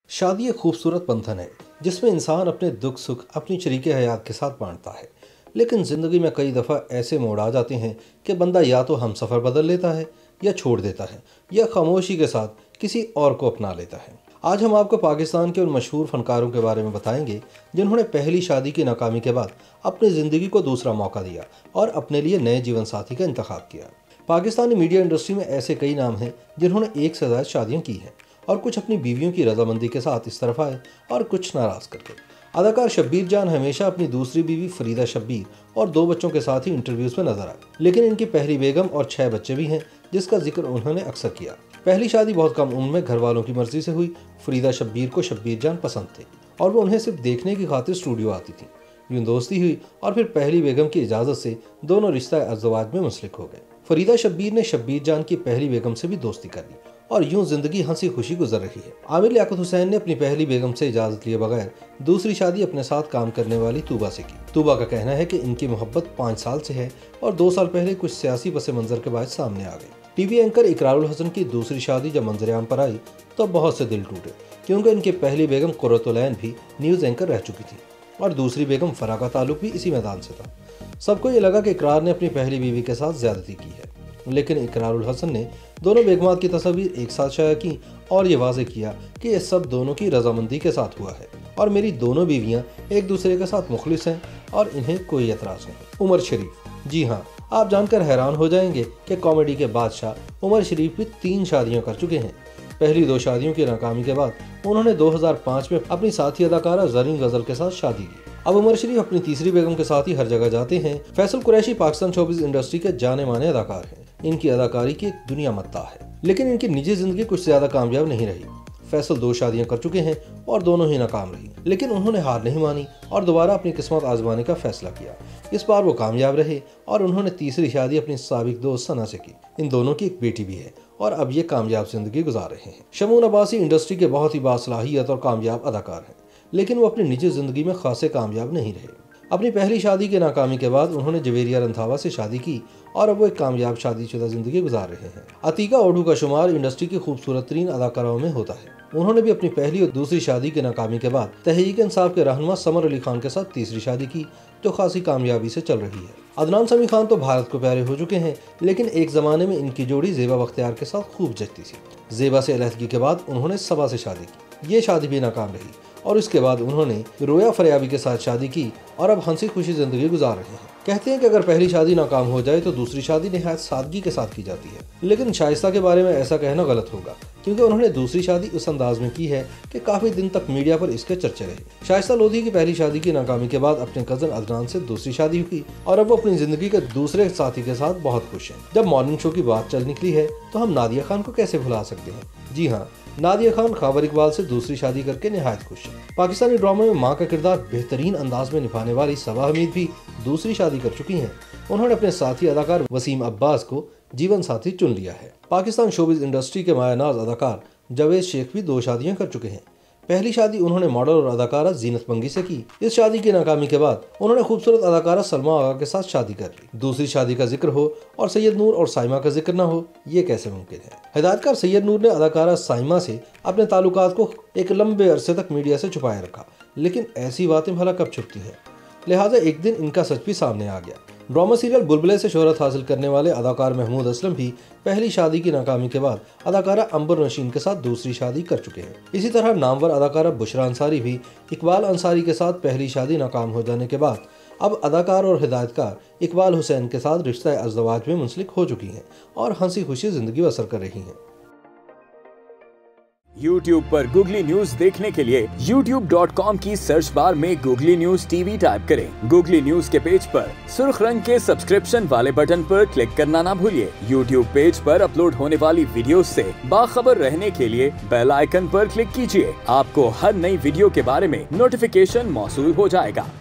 शादी एक खूबसूरत बंधन है जिसमें इंसान अपने दुख सुख अपनी शरीके हयात के साथ बांटता है। लेकिन ज़िंदगी में कई दफ़ा ऐसे मोड़ आ जाते हैं कि बंदा या तो हम सफ़र बदल लेता है या छोड़ देता है या खामोशी के साथ किसी और को अपना लेता है। आज हम आपको पाकिस्तान के उन मशहूर फ़नकारों के बारे में बताएंगे जिन्होंने पहली शादी की नाकामी के बाद अपनी ज़िंदगी को दूसरा मौका दिया और अपने लिए नए जीवन साथी का इंतखाब किया। पाकिस्तानी मीडिया इंडस्ट्री में ऐसे कई नाम हैं जिन्होंने एक से ज़्यादा शादियाँ की हैं और कुछ अपनी बीवियों की रजामंदी के साथ इस तरफ आए और कुछ नाराज़ करके। अदाकार शब्बीर जान हमेशा अपनी दूसरी बीवी फरीदा शब्बीर और 2 बच्चों के साथ ही इंटरव्यूज़ में नजर आए, लेकिन इनकी पहली बेगम और 6 बच्चे भी हैं जिसका जिक्र उन्होंने अक्सर किया। पहली शादी बहुत कम उम्र में घर वालों की मर्जी से हुई। फरीदा शब्बीर को शब्बीर जान पसंद थे और वो उन्हें सिर्फ देखने की खातिर स्टूडियो आती थी। यूं दोस्ती हुई और फिर पहली बेगम की इजाज़त से दोनों रिश्ता अज़वाज में मुंसलिक हो गए। फरीदा शब्बीर ने शब्बीर जान की पहली बेगम से भी दोस्ती कर ली और यूं जिंदगी हंसी खुशी गुजर रही है। आमिर लियाकत हुसैन ने अपनी पहली बेगम से इजाजत लिए बगैर दूसरी शादी अपने साथ काम करने वाली तूबा से की। तूबा का कहना है कि इनकी मोहब्बत 5 साल से है और 2 साल पहले कुछ सियासी पस मंजर के बाद सामने आ गई। टीवी एंकर इकरारुल हसन की दूसरी शादी जब मंजरेआम पर आई तो बहुत से दिल टूटे, क्योंकि इनकी पहली बेगम कुर्रतुलैन भी न्यूज़ एंकर रह चुकी थी और दूसरी बेगम फरा का ताल्लुक भी इसी मैदान से था। सबको ये लगा कि इकरार ने अपनी पहली बीवी के साथ ज्यादती की है, लेकिन इकरारुल हसन ने दोनों बेगमात की तस्वीर एक साथ शाया की और ये वाजे किया कि ये सब दोनों की रजामंदी के साथ हुआ है और मेरी दोनों बीवियां एक दूसरे के साथ मुखलिस हैं और इन्हें कोई एतराज़ नहीं। उमर शरीफ, जी हाँ, आप जानकर हैरान हो जाएंगे कि कॉमेडी के बादशाह उमर शरीफ भी 3 शादियां कर चुके हैं। पहली 2 शादियों की नाकामी के बाद उन्होंने 2005 में अपनी साथी अदाकारा ज़रीन गजल के साथ शादी की। अब उमर शरीफ अपनी तीसरी बेगम के साथ ही हर जगह जाते हैं। फैसल कुरैशी पाकिस्तान शोबिज़ इंडस्ट्री के जाने माने अदाकार हैं। इनकी अदाकारी की एक दुनिया मत्ता है, लेकिन इनकी निजी जिंदगी कुछ ज्यादा कामयाब नहीं रही। फैसल 2 शादियां कर चुके हैं और दोनों ही नाकाम रही, लेकिन उन्होंने हार नहीं मानी और दोबारा अपनी किस्मत आजमाने का फैसला किया। इस बार वो कामयाब रहे और उन्होंने तीसरी शादी अपनी साबिक दोस्त सना से की। इन दोनों की एक बेटी भी है और अब ये कामयाब जिंदगी गुजार रहे हैं। शमून अब्बासी इंडस्ट्री के बहुत ही बासलाहियत और कामयाब अदाकार हैं, लेकिन वो अपनी निजी जिंदगी में खासे कामयाब नहीं रहे। अपनी पहली शादी की नाकामी के बाद उन्होंने जवेरिया रंधावा से शादी की और अब वो एक कामयाब शादीशुदा जिंदगी गुजार रहे हैं। अतीका ओढू का शुमार इंडस्ट्री की खूबसूरत तरीन अदाकाराओं में होता है। उन्होंने भी अपनी पहली और दूसरी शादी की नाकामी के बाद तहरीक इंसाफ के रहनुमा समर अली खान के साथ तीसरी शादी की, जो खासी कामयाबी से चल रही है। अदनान समी खान तो भारत को प्यारे हो चुके हैं, लेकिन एक जमाने में इनकी जोड़ी ज़ेबा बख्तियार के साथ खूब जचती थी। ज़ेबा से अलहदगी के बाद उन्होंने सबा से शादी की। ये शादी भी नाकाम रही और इसके बाद उन्होंने रोया फरियाबी के साथ शादी की और अब हंसी खुशी जिंदगी गुजार रहे हैं। कहते हैं कि अगर पहली शादी नाकाम हो जाए तो दूसरी शादी निहायत सादगी के साथ की जाती है, लेकिन शाइस्ता के बारे में ऐसा कहना गलत होगा, क्योंकि उन्होंने दूसरी शादी उस अंदाज में की है कि काफी दिन तक मीडिया पर इसके चर्चे रहे। शाइस्ता लोधी की पहली शादी की नाकामी के बाद अपने कजन अदनान से दूसरी शादी हुई और अब वो अपनी जिंदगी के दूसरे साथी के साथ बहुत खुश हैं। जब मॉर्निंग शो की बात चल निकली है तो हम नादिया खान को कैसे भुला सकते हैं। जी हाँ, नादिया खान खबर इकबाल से दूसरी शादी करके निहायत खुश है। पाकिस्तानी ड्रामा में मां का किरदार बेहतरीन अंदाज में निभाने वाली सबा हमीद भी दूसरी शादी कर चुकी हैं। उन्होंने अपने साथी अदाकार वसीम अब्बास को जीवन साथी चुन लिया है। पाकिस्तान शोबिज़ इंडस्ट्री के मायानाज अदाकार जावेद शेख भी 2 शादियां कर चुके हैं। पहली शादी उन्होंने मॉडल और अदाकारा जीनत बंगी से की। इस शादी की नाकामी के बाद उन्होंने खूबसूरत अदाकारा सलमा आगा के साथ शादी कर ली। दूसरी शादी का जिक्र हो और सैयद नूर और साइमा का जिक्र न हो, ये कैसे मुमकिन है। हिदायतकार सैयद नूर ने अदाकारा साइमा से अपने ताल्लुकात को एक लंबे अरसे तक मीडिया से छुपाए रखा, लेकिन ऐसी बातें भला कब छुपती हैं। लिहाजा एक दिन इनका सच भी सामने आ गया। ड्रामा सीरियल बुलबुले से शोहरत हासिल करने वाले अदाकार महमूद असलम भी पहली शादी की नाकामी के बाद अदाकारा अंबर नशीन के साथ दूसरी शादी कर चुके हैं। इसी तरह नामवर अदाकारा बुशरा अंसारी भी इकबाल अंसारी के साथ पहली शादी नाकाम हो जाने के बाद अब अदाकार और हिदायतकार इकबाल हुसैन के साथ रिश्ता अज़वाज में मुंसलिक हो चुकी हैं और हंसी खुशी जिंदगी बसर कर रही हैं। YouTube पर Googly न्यूज देखने के लिए youtube.com की सर्च बार में Googly न्यूज टीवी टाइप करें। Googly न्यूज के पेज पर सुर्ख रंग के सब्सक्रिप्शन वाले बटन पर क्लिक करना ना भूलिए। YouTube पेज पर अपलोड होने वाली वीडियोस से बाखबर रहने के लिए बेल आइकन पर क्लिक कीजिए। आपको हर नई वीडियो के बारे में नोटिफिकेशन मौसूल हो जाएगा।